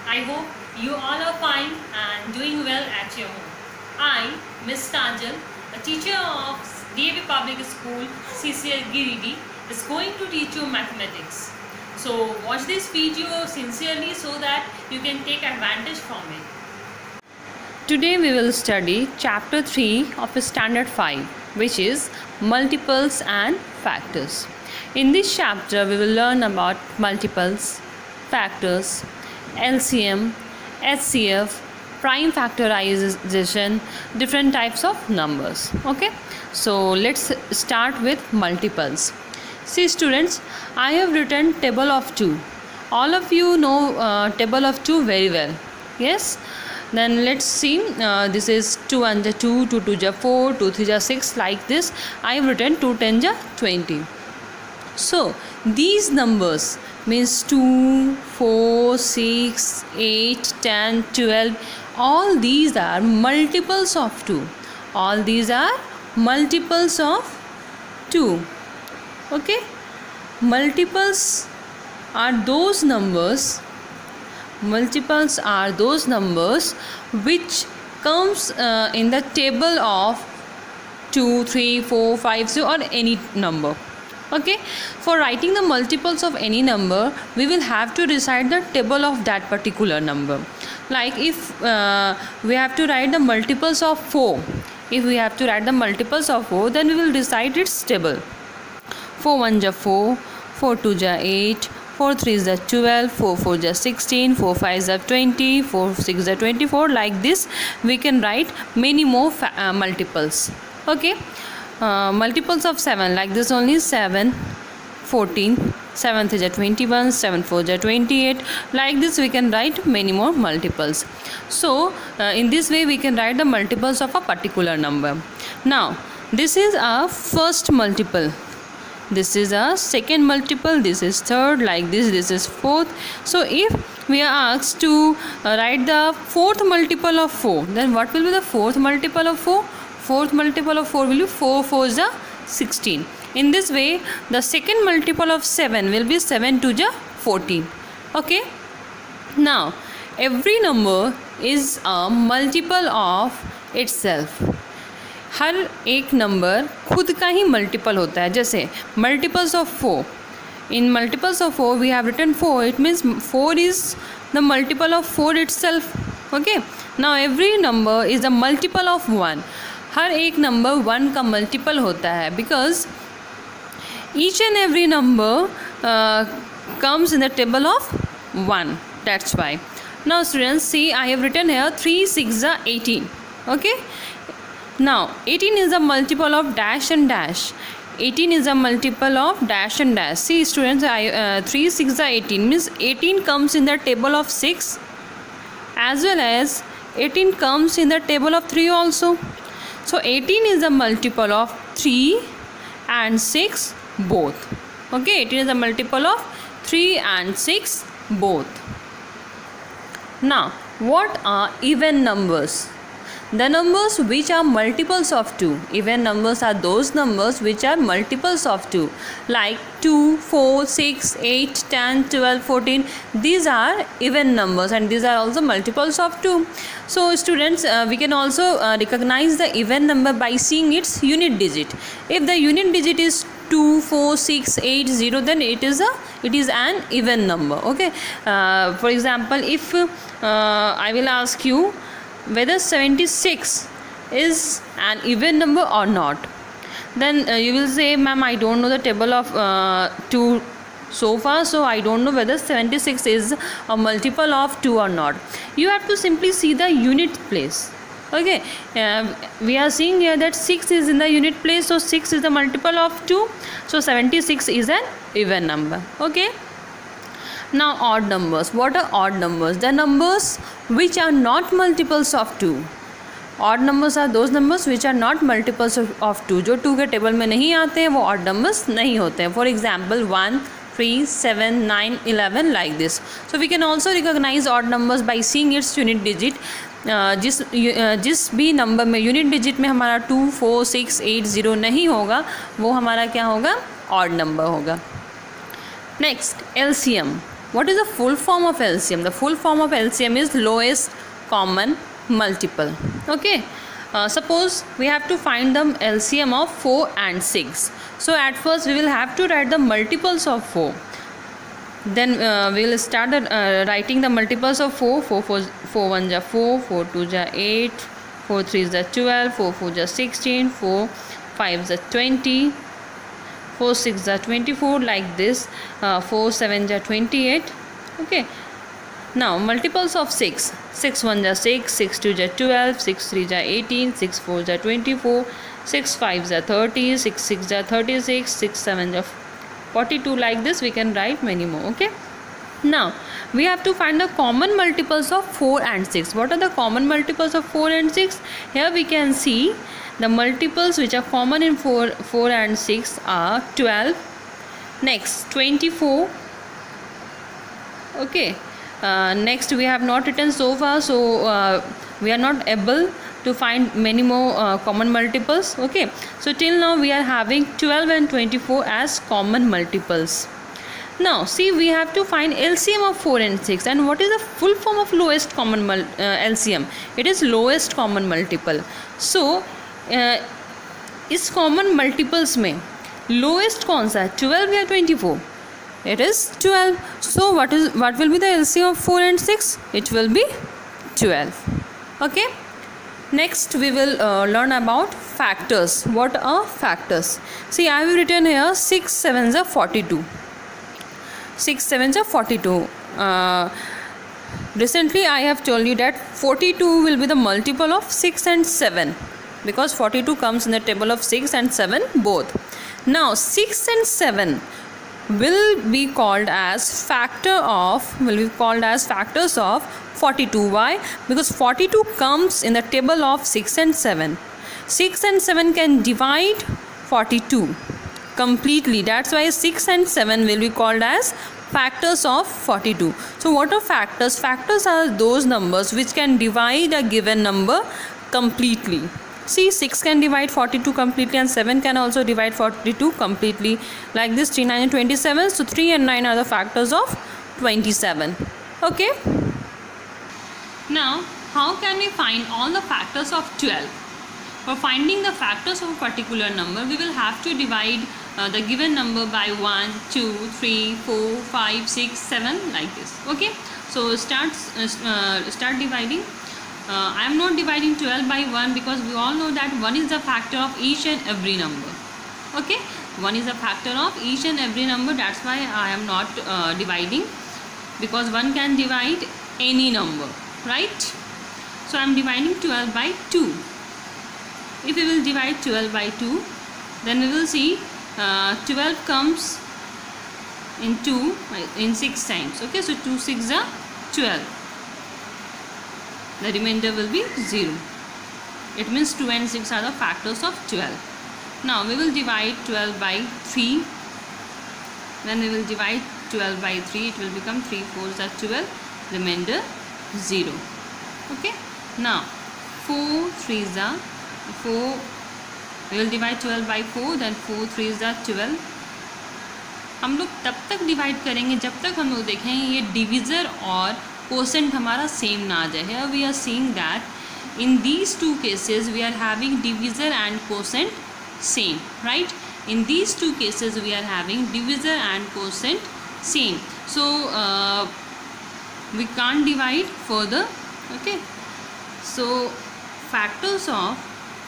I hope you all are fine and doing well at your home. I, Miss Kanjal, a teacher of DAV Public School, CCL Giridih, is going to teach you mathematics. So watch this video sincerely so that you can take advantage from it. Today we will study chapter 3 of standard 5, which is multiples and factors. In this chapter we will learn about multiples, factors, LCM, HCF, prime factorization, different types of numbers. Okay, so let's start with multiples. See students, I have written table of 2. All of you know table of 2 very well. Yes, then let's see. This is 2 1 2, 2 2 4, 2 3 6, like this. I have written 2 10 20. So these numbers means 2, 4, 6, 8, 10, 12. All these are multiples of 2. All these are multiples of 2. Okay, multiples are those numbers. Multiples are those numbers which comes in the table of 2, 3, 4, 5, 0 or any number. Okay, for writing the multiples of any number, we will have to recite the table of that particular number. Like if we have to write the multiples of 4, if we have to write the multiples of 4, then we will recite its table. 4 1 4, 4 2 8, 4 3 12, 4 4 16, 4 5 20, 4 6 24. Like this we can write many more multiples. Okay, multiples of 7, like this only: 7 14, 7 3 21, 7 4 28. Like this we can write many more multiples. So in this way we can write the multiples of a particular number. Now this is our first multiple, this is a second multiple, this is third, like this is fourth. So if we are asked to write the fourth multiple of 4, then what will be the fourth multiple of 4? Fourth multiple of 4 will be 4 4 is 16. In this way the second multiple of 7 will be 7 2 14. Okay, now every number is a multiple of itself. हर एक number खुद का ही multiple होता है. जैसे multiples of 4, in multiples of 4 we have written 4. It means 4 is the multiple of 4 itself. Okay, now every number is a multiple of 1. हर एक number 1 का multiple होता है, because each and every number comes in the table of 1. That's why. Now students, see, I have written here 3 6 18. Okay, now 18 is a multiple of dash and dash. 18 is a multiple of dash and dash. See students, 3 6 18 means 18 comes in the table of 6, as well as 18 comes in the table of 3 also. So 18 is a multiple of 3 and 6 both. Okay, 18 is a multiple of 3 and 6 both. Now what are even numbers? The numbers which are multiples of 2. Even numbers are those numbers which are multiples of 2, like 2, 4, 6, 8, 10, 12, 14. These are even numbers and these are also multiples of 2. So students, we can also recognize the even number by seeing its unit digit. If the unit digit is 2, 4, 6, 8, 0, then it is an even number. Okay, for example, if I will ask you whether 76 is an even number or not, then you will say, ma'am, I don't know the table of 2 so far, so I don't know whether 76 is a multiple of 2 or not. You have to simply see the unit place. Okay, we are seeing here that 6 is in the unit place, so 6 is the multiple of 2, so 76 is an even number. Okay, now odd numbers. What are odd numbers? The numbers which are not multiples of 2. Odd numbers are those numbers which are not multiples of 2. जो 2 के table में नहीं आते हैं वो odd numbers नहीं होते हैं. For example 1, 3, 7, 9, 11, like this. So we can also recognize odd numbers by seeing its unit digit. जिस भी नंबर में यूनिट डिजिट में हमारा 2, 4, 6, 8, 0 नहीं होगा वो हमारा क्या होगा? ऑड नंबर होगा. Next LCM. What is the full form of LCM? The full form of LCM is lowest common multiple. Okay. Suppose we have to find the LCM of 4 and 6. So at first we will have to write the multiples of 4. Then we will start writing the multiples of 4. 4 1 ja 4, 4 2 ja 8, 4 3 ja 12, 4 4 ja 16, 4 5 ja 20, 4 6 ja 24, like this. 4 7 ja 28. Okay. Now multiples of 6. 6 1 ja 6, 6 2 ja 12, 6 3 ja 18, 6 4 ja 24, 6 5 ja 30, 6 6 ja 36, 6 7 ja 42. Like this we can write many more. Okay. Now we have to find the common multiples of 4 and 6. What are the common multiples of 4 and 6? Here we can see the multiples which are common in 4 and 6 are 12, next 24. Okay. Next we have not written so far, so we are not able to find many more common multiples. Okay, so till now we are having 12 and 24 as common multiples. Now see, we have to find LCM of 4 and 6. And what is the full form of lowest common LCM? It is lowest common multiple. So इस common multiples में lowest कौन सा है, 12 या 24? It is 12. So what will be the LCM of 4 and 6? It will be 12. Okay. Next we will learn about factors. What are factors? See, I have written here 6 7s are 42. 6 7s are 42. Recently I have told you that 42 will be the multiple of 6 and 7, because 42 comes in the table of 6 and 7 both. Now 6 and 7 will be called as factors of 42. Why? Because 42 comes in the table of 6 and 7. 6 and 7 can divide 42 completely. That's why 6 and 7 will be called as factors of 42. So what are factors? Factors are those numbers which can divide a given number completely. See, 6 can divide 42 completely and 7 can also divide 42 completely. Like this, 3 9 and 27. So 3 and 9 are the factors of 27. Okay. Now, how can we find all the factors of 12? For finding the factors of a particular number, we will have to divide the given number by 1, 2, 3, 4, 5, 6, 7, like this. Okay. So start dividing. I am not dividing 12 by 1 because we all know that 1 is the factor of each and every number. Okay, 1 is a factor of each and every number. That's why I am not dividing, because 1 can divide any number, right? So I am dividing 12 by 2. If we will divide 12 by 2, then we will see 12 comes in 6 times. Okay, so 2 6 are 12. The remainder will be 0. It means 2 and 6 are the factors of 12. Now we will divide 12 by 3. When we will divide 12 by 3, it will become 3 4s are 12. Remainder 0. Okay. Now 4 3s are 4. We will divide 12 by 4. Then 4 3s are 12. हम लोग तब तक divide करेंगे जब तक हम लोग देखें ये डिविज़र और कोसेंट हमारा सेम ना आ जाए. Here we are seeing that in these two cases we are having divisor and quotient same, right? In these two cases we are having divisor and quotient same. So we can't divide further. Okay. So factors of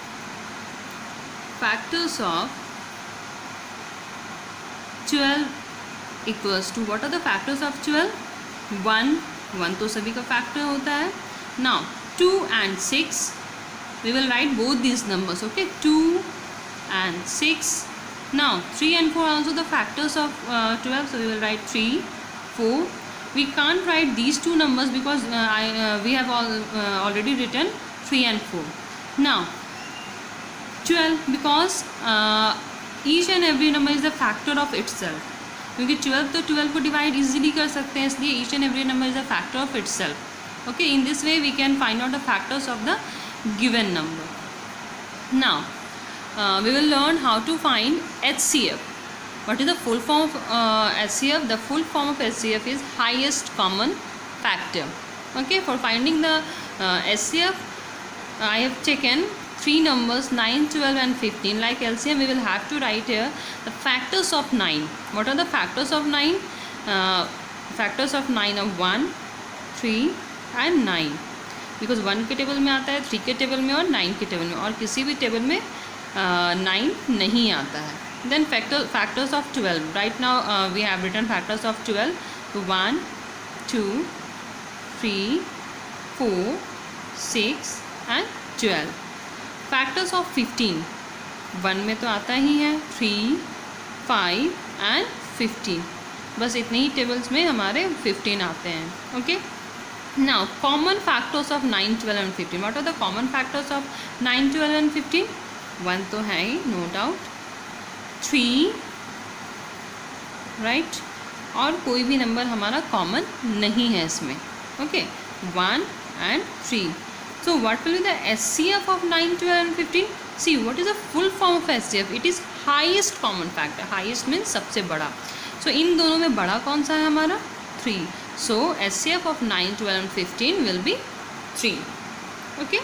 12 equals to, what are the factors of 12? 1 तो सभी का factor होता है. Now 2 and 6, we will write both these numbers. Okay, 2 and 6. Now 3 and 4 are also the factors of 12, so we will write 3 4. We can't write these two numbers because we have already written 3 and 4. Now 12, because each and every number is a factor of itself. क्योंकि 12 तो 12 को divide easily कर सकते हैं, इसलिए each and every number is a factor of itself. Okay, in this way we can find out the factors of the given number. Now we will learn how to find HCF. What is the full form of HCF? The full form of HCF is highest common factor. Okay, for finding the HCF, I have taken 3 numbers 9, 12 and 15. Like LCM, we will have to write here the factors of 9. What are the factors of 9? Factors of 9 are 1, 3 and 9. Because 1 के table में आता है, 3 के table में और 9 के table में, और किसी भी टेबल में 9 नहीं आता है. Then factors of 12. Right now we have written factors of 12. So 1, 2, 3, 4, 6 and 12. Factors of 15. 1 में तो आता ही है, 3, 5 and 15. बस इतने ही टेबल्स में हमारे 15 आते हैं. Okay. Now common factors of 9, 12 and 15. What are the common factors of 9, 12 and 15? 1 तो है ही, no doubt. 3, right? और कोई भी नंबर हमारा कॉमन नहीं है इसमें. Okay. 1 and 3. So what will be the HCF of 9, 12 and 15? See, what is the full form of HCF? It is highest common factor. Highest means सबसे बड़ा. So इन दोनों में बड़ा कौन सा है हमारा? 3. So HCF of 9, 12 and 15 will be 3. Okay.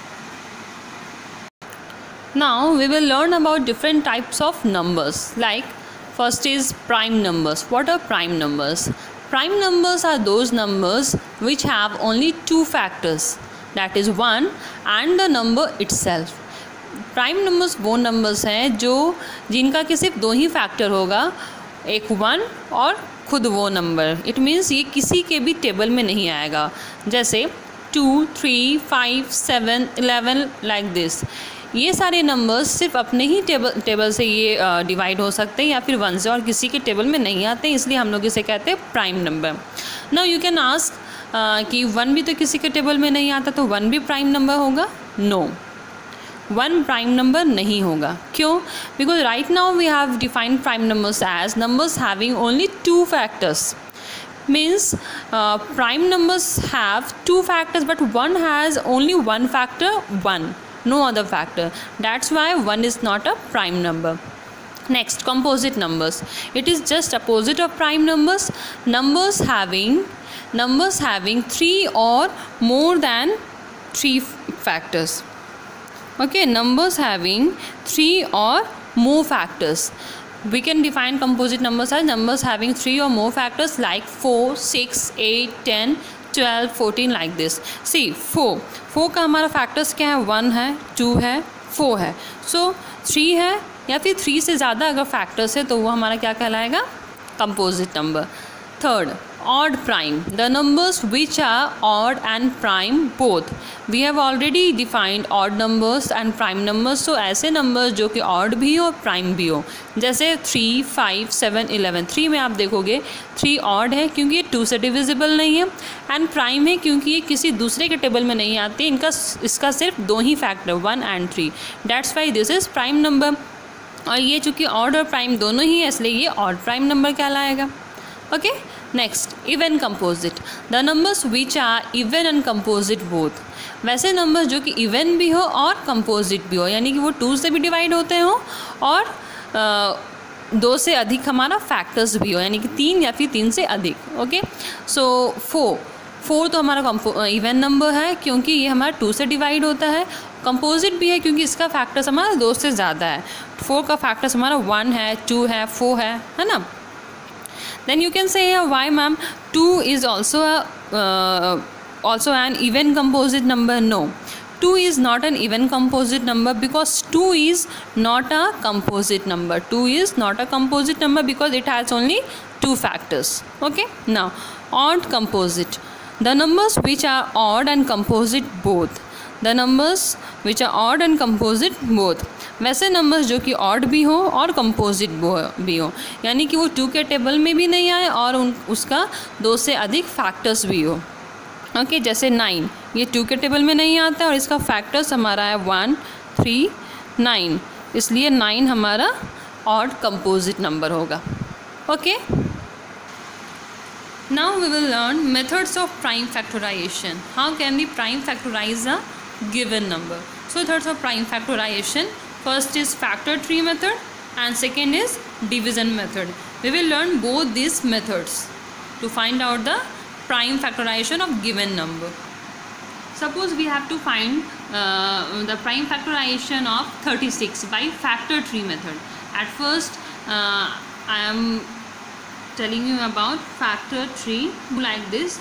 Now we will learn about different types of numbers. Like first is prime numbers. What are prime numbers? Prime numbers are those numbers which have only 2 factors. That is 1 and the number itself. Prime numbers वो numbers हैं जो जिनका कि सिर्फ 2 ही factor होगा, एक 1 और खुद वो नंबर. इट मीन्स ये किसी के भी टेबल में नहीं आएगा. जैसे 2, 3, 5, 7, 11 लाइक दिस. ये सारे नंबर्स सिर्फ अपने ही टेबल से ये डिवाइड हो सकते हैं या फिर 1 से, और किसी के टेबल में नहीं आते हैं, इसलिए हम लोग इसे कहते हैं prime number. Now you can ask कि 1 भी तो किसी के टेबल में नहीं आता, तो 1 भी प्राइम नंबर होगा? नो, 1 प्राइम नंबर नहीं होगा. क्यों? Because right now we have defined prime numbers as numbers having only 2 factors. Means prime numbers have 2 factors, but 1 has only 1 factor, 1, no other factor. That's why 1 is not a prime number. Next, composite numbers. It is just opposite of prime numbers. Numbers having 3 or more than 3 factors. Okay, numbers having 3 or more factors. We can define composite numbers as numbers having 3 or more factors like 4, 6, 8, 10, 12, 14 like this. See, 4 का हमारा factors क्या है? 1 है, 2 है, 4 है. So 3 है या फिर 3 से ज़्यादा अगर factors है तो वो हमारा क्या कहलाएगा? Composite number. Third, odd prime. The numbers which are odd and prime both. We have already defined odd numbers and prime numbers. So ऐसे numbers जो कि odd भी हो prime भी हो, जैसे 3, 5, 7, 11. 3 में आप देखोगे 3 odd है क्योंकि ये 2 से divisible नहीं है, and prime है क्योंकि ये किसी दूसरे के टेबल में नहीं आती, इसका सिर्फ 2 ही factor 1 and 3. That's why this is prime number. और ये चूँकि odd और prime दोनों ही है इसलिए ये odd prime number कहलाएगा. Okay. Next, even composite. The numbers which are even and composite both. वैसे नंबर्स जो कि इवन भी हो और कंपोजिट भी हो, यानी कि वो 2 से भी डिवाइड होते हो और 2 से अधिक हमारा फैक्टर्स भी हो, यानी कि 3 या फिर 3 से अधिक. ओके. सो 4 तो हमारा इवन नंबर है क्योंकि ये हमारा 2 से डिवाइड होता है. कंपोजिट भी है क्योंकि इसका फैक्टर्स हमारा 2 से ज़्यादा है. 4 का फैक्टर्स हमारा 1 है, 2 है, 4 है ना. Then you can say why ma'am 2 is also an even composite number? No, 2 is not an even composite number because 2 is not a composite number. 2 is not a composite number because it has only 2 factors. Okay. Now odd composite. The numbers which are odd and composite both. The numbers which are odd and composite both. वैसे numbers जो कि odd भी हो और composite भी हो, यानी कि वो 2 के टेबल में भी नहीं आए और उसका 2 से अधिक फैक्टर्स भी हो. ओके. जैसे 9, ये 2 के टेबल में नहीं आता और इसका फैक्टर्स हमारा है 1, 3, 9, इसलिए 9 हमारा ऑड कंपोजिट नंबर होगा. Okay. Now we will learn methods of prime factorisation. How can we prime factorise a given number? So methods of prime factorization. First is factor tree method and second is division method. We will learn both these methods to find out the prime factorization of given number. Suppose we have to find the prime factorization of 36 by factor tree method. At first I am telling you about factor tree like this.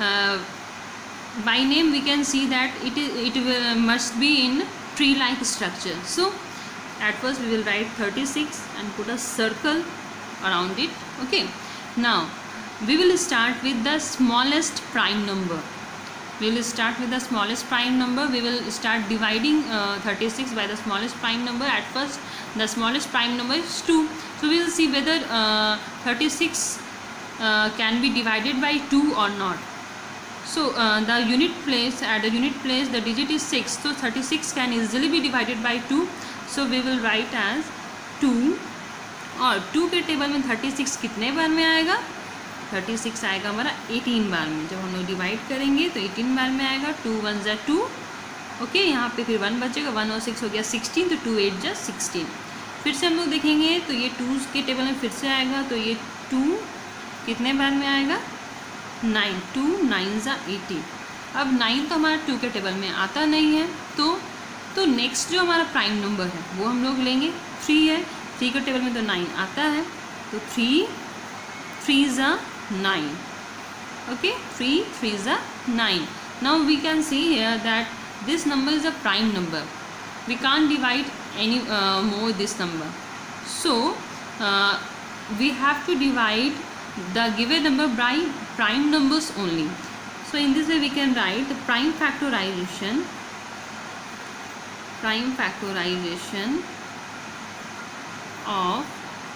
By name we can see that it must be in tree like structure. So at first we will write 36 and put a circle around it. Okay, now we will start with the smallest prime number. We will start with the smallest prime number. We will start dividing 36 by the smallest prime number. At first the smallest prime number is 2. So we will see whether 36 can be divided by 2 or not. So the unit place, at the unit place the digit is 6. So 36 can easily be divided by 2. So we will write as 2, और 2 के table में 36 कितने बार में आएगा? 36 आएगा हमारा 18 बार में. जब हम लोग डिवाइड करेंगे तो 18 बार में आएगा. 2 1 जा 2. ओके, यहाँ पे फिर 1 बचेगा. 1 और 6 हो गया 16. तो 2 8 जा 16. फिर से हम लोग देखेंगे तो ये 2 के टेबल में फिर से आएगा. तो ये 2 कितने बार में आएगा? 9. 2 9 जा 18. अब 9 तो हमारा 2 के टेबल में आता नहीं है. तो नेक्स्ट जो हमारा प्राइम नंबर है वो हम लोग लेंगे. 3 है. 3 के टेबल में तो 9 आता है. तो 3 3 जा 9. Okay, 3 3 जा 9. Now we can see here that this number is a prime number. We can't divide any more this number. So we have to divide the given number by prime numbers only. So in this way we can write the prime factorization of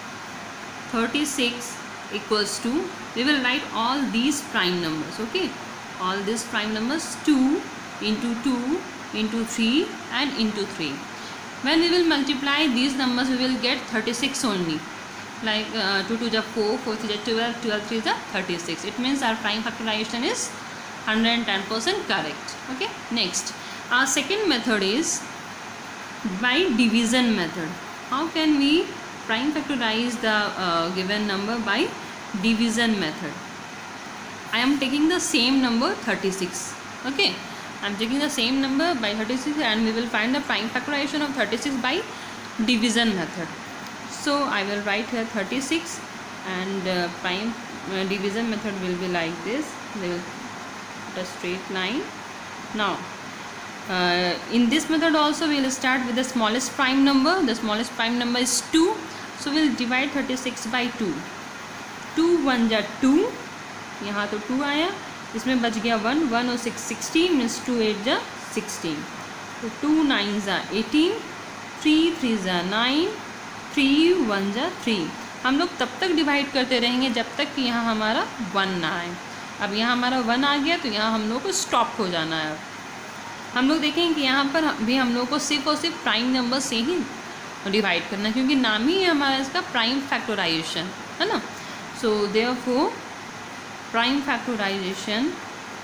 36 equals to, we will write all these prime numbers. Okay, all these prime numbers 2 into 2 into 3 and into 3. When we will multiply these numbers we will get 36 only. Like 2 2 ja 4, 4 3 ja 12, 12 3 ja 36. It means our prime factorization is 110% correct. Okay, next our second method is by division method. How can we prime factorize the given number by division method? I am taking the same number 36. Okay, I am taking the same number by 36 and we will find the prime factorization of 36 by division method. So I will write here 36 and prime division method will be like this. We will put a straight line. Now in this method also we will start with the smallest prime number. The smallest prime number is 2. So we will divide 36 by 2. 2 1 जा 2. यहाँ तो 2 आया, इसमें बच गया 1. 1 और 6 16 means 2 8 जा 16. तो 2 9 जा 18. 3 3 जा 9. 3 1 जा 3. हम लोग तब तक डिवाइड करते रहेंगे जब तक कि यहाँ हमारा 1 ना आए. अब यहाँ हमारा 1 आ गया तो यहाँ हम लोग को स्टॉप हो जाना है. हम लोग देखेंगे कि यहाँ पर भी हम लोग को सिर्फ और सिर्फ प्राइम नंबर से ही डिवाइड करना है, क्योंकि नाम ही है हमारा इसका प्राइम फैक्टराइजेशन, है ना. So therefore prime factorisation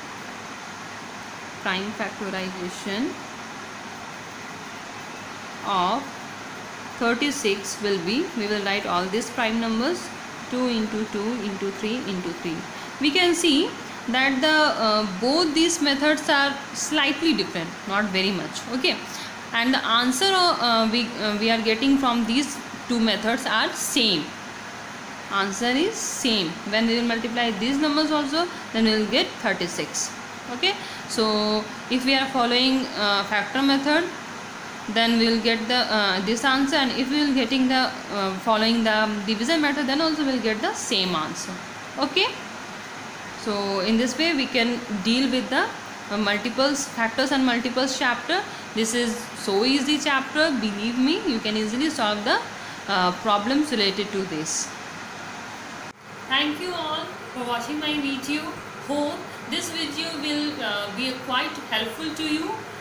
of 36 will be, we will write all these prime numbers 2 into 2 into 3 into 3. We can see that the both these methods are slightly different, not very much. Okay, and the answer we are getting from these two methods are same. Answer is same. When we will multiply these numbers also, then we will get 36. Okay, so if we are following factor method, then we will get the this answer, and if we will getting the following the division method, then also we will get the same answer. Okay, so in this way we can deal with the multiples, factors and multiples chapter. This is so easy chapter, believe me, you can easily solve the problems related to this. Thank you all for watching my video. Hope this video will be quite helpful to you.